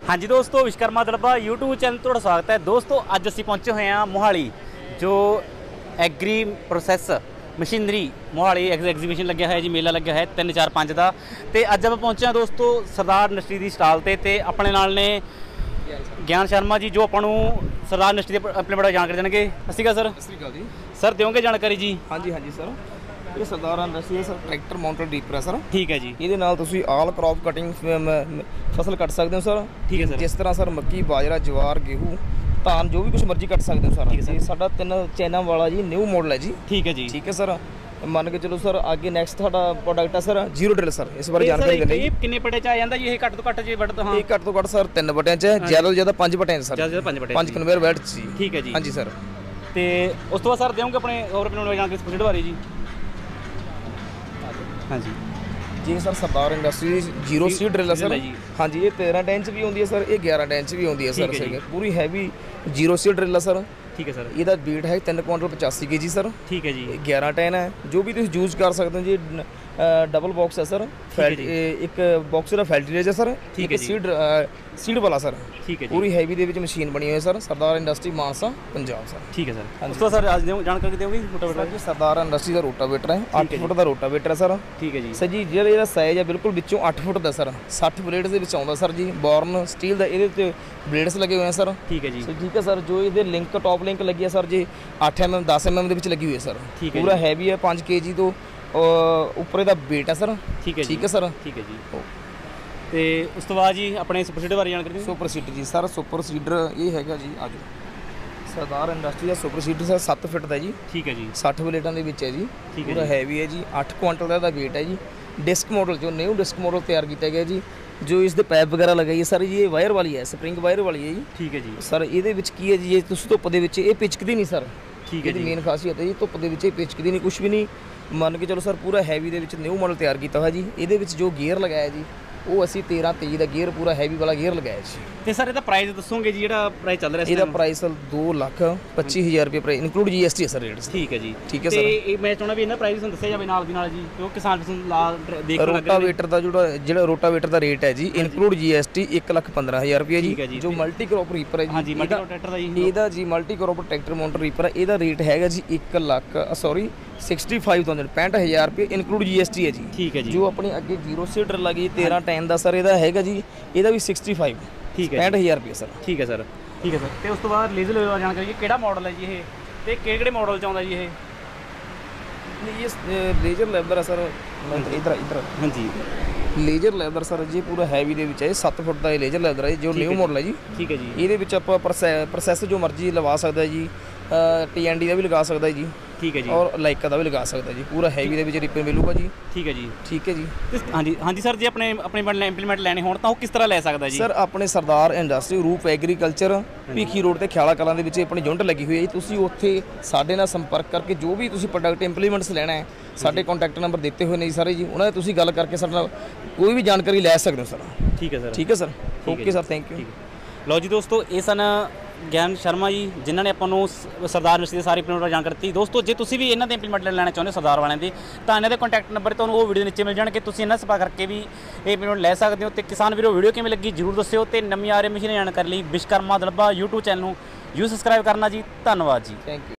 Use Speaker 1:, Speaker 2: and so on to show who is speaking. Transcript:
Speaker 1: हाँ जी दोस्तों, Vishwakarma Darba YouTube channel ਤੁਹਾਡਾ स्वागत है। दोस्तों अज असीं पहुंचे हुए हैं मोहाली जो agri process machinery Mohali exhibition लग्या है जी, मेला लग्या है 3, 4, 5 का। तो अज आप पहुंचे हैं दोस्तों सरदार इंडस्ट्री की स्टाल ते अपने नाल ने ज्ञान शर्मा जी जो आपू सरदार इंडस्ट्री के अपने बड़ा जानकारी देंगे। सत श्री अकाल सर। सर दोगे जानकारी जी?
Speaker 2: हाँ जी सर, ये Sardar industry sir tractor mounted डीपर है सर।
Speaker 1: ठीक है जी।
Speaker 2: ये आल क्रॉप कटिंग फसल कट सकते हो सर। ठीक है सर। जिस तरह सर मक्की, बाजरा, जवार, गेहूँ, धान जो भी कुछ मर्जी कट सकते हो सर। ये साडा 3 चैना वाला जी न्यू मॉडल है जी।
Speaker 1: ठीक है जी।
Speaker 2: ठीक है सर, मान के चलो सर आगे नैक्सट साडा प्रोडक्ट है सर जीरो ड्रिल सर। इस बारे जानकारी देनी है।
Speaker 1: कितने बटे च आ जाता ये घट तो घट जी? बट
Speaker 2: ये घट तो घट सर 3 बटियां च, ज्यादा तो ज्यादा 5 बटियां सर।
Speaker 1: ज्यादा 5 बटे
Speaker 2: 5 कन्वेयर बेल्ट जी।
Speaker 1: ठीक है जी।
Speaker 2: हाँ जी सर।
Speaker 1: तो उस तो बाद सर देंगे अपने और अपने जानकारी स्पीड बारे जी? हाँ जी
Speaker 2: जी sir, Sardar industry zero seed drill है सर। हाँ जी, ये 13 इंच भी होती है सर, ये 11 इंच भी होती है सर। पूरी हैवी जीरो सी ड्रिल है सर।
Speaker 1: ठीक है सर।
Speaker 2: ਇਹਦਾ weight है 3 ਕੁਆਂਟਲ 85 kg सर। ठीक है जी। 11 टन है, जो भी तुम यूज कर सकते हो जी। डबल बॉक्स है सर, एक बॉक्स ਦਾ ਫੈਲਟੀਲੇਜ है सर। ठीक है, सीड वाला सर। ठीक है, पूरी हैवी ਦੇ ਵਿੱਚ ਮਸ਼ੀਨ ਬਣੀ ਹੋਈ ਹੈ sir. Sardar industry Mansa Punjab sir. ਠੀਕ है सर। ਉਸ ਤੋਂ ਸਰ ਅੱਜ ਜਾਣਕਾਰੀ ਦਿਓਗੇ ਰੋਟਾਵੇਟਰ ਜੀ? ਸਰਦਾਰ ਇੰਡਸਟਰੀ ਦਾ ਰੋਟਾਵੇਟਰ ਹੈ 8 ਫੁੱਟ ਦਾ ਰੋਟਾਵੇਟਰ ਹੈ ਸਰ। ਠੀਕ ਹੈ ਜੀ ਸਰ ਜੀ। ਜਿਹੜਾ ਇਹਦਾ ਸਾਈਜ਼ ਹੈ ਬਿਲਕੁਲ ਵਿੱਚੋਂ 8 ਫੁੱਟ ਦਾ ਸਰ। 60 ਬਲੇਡ ਦੇ ਵਿੱਚ ਆਉਂਦਾ ਸਰ ਜੀ। ਬੋਰਨ ਸਟੀਲ ਦਾ ਇਹਦੇ ਤੇ ਬਲੇਡਸ ਲੱਗੇ ਹੋਏ ਆ ਸਰ। ਠੀਕ ਹੈ ਜੀ। ਠੀਕ ਹੈ ਸਰ। ਜੋ ਇਹਦੇ ਲਿੰਕ ਟੌਪ ਲਿੰਕ ਲੱਗੀ ਹੈ ਸਰ ਜੀ 8 mm 10 mm ਦੇ ਵਿੱਚ ਲੱਗੀ ਹੋਈ ਹੈ ਸਰ। ਪੂਰਾ ਹੈਵੀ ਹੈ, 5 kg ਤੋਂ ਉੱਪਰ ਇਹਦਾ weight ਹੈ ਸਰ। ਠੀਕ ਹੈ ਸਰ। ਠੀਕ ਹੈ ਜੀ। ਤੇ ਉਸ ਤੋਂ ਬਾਅਦ ਜੀ ਆਪਣੇ ਸੁਪਰ ਸੀਡਰ ਬਾਰੇ ਜਾਣਕਾਰੀ ਦਿਓ। ਸੁਪਰ ਸੀਡਰ ਜੀ ਸਰ, ਸੁਪਰ ਸੀਡਰ ਇਹ ਹੈਗਾ ਜੀ ਆਜੋ ਸਰਦਾਰ ਇੰਡਸਟਰੀ ਦਾ ਸੁਪਰ ਸੀਡਰ ਸਰ 7 ਫੁੱਟ ਦਾ ਜੀ। ਠੀਕ ਹੈ ਜੀ। 60 ਬਲੇਡਾਂ ਦੇ ਵਿੱਚ ਹੈ ਜੀ। ਪੂਰਾ ਹੈਵੀ ਹੈ ਜੀ। 8 ਕੁਆਂਟਲ ਦਾ ਇਹਦਾ weight ਹੈ ਜੀ। डिस्क मॉडल जो न्यू डिस्क मॉडल तैयार किया गया जी। जो इसके पैप वगैरह लगाई है सर, ये वायर वाली है, स्प्रिंग वायर वाली है जी। ठीक है जी सर। ये की है जी, ये धुप के पिचकती नहीं सर। ठीक है जी। मेन खासियत है जी धुप के पिचकती नहीं, कुछ भी नहीं। मान के चलो सर पूरा हैवी न्यू मॉडल तैयार किया हुआ जी। ये जो गेयर लगाया जी वो असी 13-23 का गेयर पूरा हैवी वाला गेयर लगाया जी। तो सर इसका प्राइस दसोगे जी? जो प्राइस चल रहा है इसका प्राइस 2,25,000 रुपये प्राइस इंक्लूड GST है सर रेट। ठीक है जी। ठीक है सर। मैं चाहना भी इन्ना प्राइस दस्या जाए नाल दी नाल जी, क्योंकि किसान ला देख रोटावेटर का जो रोटावेटर का रेट है जी इंक्लूड GST 1,15,000 रुपये जी। जो मल्टी क्रॉप रीपर है जी, हाँ जी मल्टी क्रॉप ट्रैक्टर दा जी, जी multi crop tractor mounted reaper है। ਇਹਦਾ रेट हैगा जी 65,000 रुपये इंक्लूड GST है जी। ठीक है जी। जो अपनी अगे जीरो सीटर लगी 13 10 का सर ਇਹਦਾ ਹੈਗਾ ਜੀ, ਇਹਦਾ ਵੀ 65। ठीक है 65,000 रुपये सर। ठीक है सर। ठीक है सर। तो उस तो बाद लेजर लेवल जानकारी जी ਕਿਹੜਾ मॉडल है जी ये, ਤੇ ਕਿਹੜੇ मॉडल ਚ ਆਉਂਦਾ ਜੀ ਇਹ? ये लेजर लेबर है सर। इधर हाँ जी लेजर लेदर सर जी पूरा हैवी ਦੇ ਵਿੱਚ ਹੈ। 7 ਫੁੱਟ ਦਾ ਇਹ लेजर लेदर है जो न्यू मॉडल है जी। ठीक है जी। ਇਹਦੇ ਵਿੱਚ ਆਪਾਂ प्रोसेस जो मर्जी लगा सकता है जी, TND का भी लगा सकता है जी। ठीक है जी। और लाइका का भी लगा सकता है जी। पूरा हैवी ਦੇ ਵਿੱਚ रिपर मिलूगा जी। ठीक है जी। ठीक है जी। हाँ जी हाँ जी सर जी। अपने इंप्लीमेंट लेने हो तो किस तरह ले सकता है जी? सर अपने सरदार इंडस्ट्री रूप एग्रीकल्चर ਭੀਖੀ रोड ਤੇ ਖਿਆਲਾ ਕਲਾਂ ਦੇ ਵਿੱਚ ਆਪਣੀ ਯੂਨਿਟ ਲੱਗੀ ਹੋਈ ਹੈ ਜੀ। ਤੁਸੀਂ ਉੱਥੇ ਸਾਡੇ ਨਾਲ ਸੰਪਰਕ ਕਰਕੇ ਜੋ ਵੀ ਤੁਸੀਂ ਪ੍ਰੋਡਕਟ ਇੰਪਲੀਮੈਂਟਸ ਲੈਣਾ ਹੈ, ਸਾਡੇ ਕੰਟੈਕਟ ਨੰਬਰ ਦਿੱਤੇ ਹੋਏ ਨੇ ਜੀ ਸਾਰੇ ਜੀ। ਉਹਨਾਂ ਦੇ ਤੁਸੀਂ ਗੱਲ ਕਰਕੇ ਸਾਡੇ ਨਾਲ ਕੋਈ ਵੀ ਜਾਣਕਾਰੀ ਲੈ ਸਕਦੇ ਹੋ ਸਰ। ਠੀਕ ਹੈ ਸਰ। ਠੀਕ ਹੈ sir. Okay sir, thank you. ਲਓ ਜੀ ਦੋਸਤੋ, ਇਹ ਸਨ ਗਿਆਨ ਸ਼ਰਮਾ ਜੀ ਜਿਨ੍ਹਾਂ ਨੇ ਆਪਾਂ ਨੂੰ ਸਰਦਾਰ ਇੰਡਸਟਰੀ ਦੀ ਸਾਰੀ ਇੰਪਲੀਮੈਂਟ ਜਾਣਕਾਰੀ ਦਿੱਤੀ। ਦੋਸਤੋ ਜੇ ਤੁਸੀਂ ਵੀ ਇਹਨਾਂ ਦੇ ਇੰਪਲੀਮੈਂਟ ਲੈਣਾ ਚਾਹੁੰਦੇ ਹੋ ਸਰਦਾਰ ਵਾਲਿਆਂ ਦੇ, ਤਾਂ ਇਹਨਾਂ ਦੇ ਕੰਟੈਕਟ ਨੰਬਰ ਤੁਹਾਨੂੰ ਉਹ ਵੀਡੀਓ ਦੇ ਨੀਚੇ ਮਿਲ ਜਾਣਗੇ। ਤੁਸੀਂ ਇਹਨਾਂ ਸੰਪਰਕ ਕਰਕੇ ਵੀ ਇਹ ਇੰਪਲੀਮੈਂਟ ਲੈ ਸਕਦੇ ਹੋ। ਤੇ ਕਿਸਾਨ ਵੀਰੋ ਵੀਡੀਓ ਕਿਵੇਂ ਲੱਗੀ ਜ਼ਰੂਰ ਦੱਸਿਓ। ਤੇ ਨਵੀਂ ਆ ਰਹੀ ਮਸ਼ੀਨਾਂ ਜਾਣਕਾਰੀ ਲਈ ਵਿਸ਼ਵਕਰਮਾ ਦੜਬਾ YouTube ਚੈਨਲ ਨੂੰ ਸਬਸਕ੍ਰਾਈਬ ਕਰਨਾ ਜੀ। ਧੰਨਵਾਦ ਜੀ। Thank you.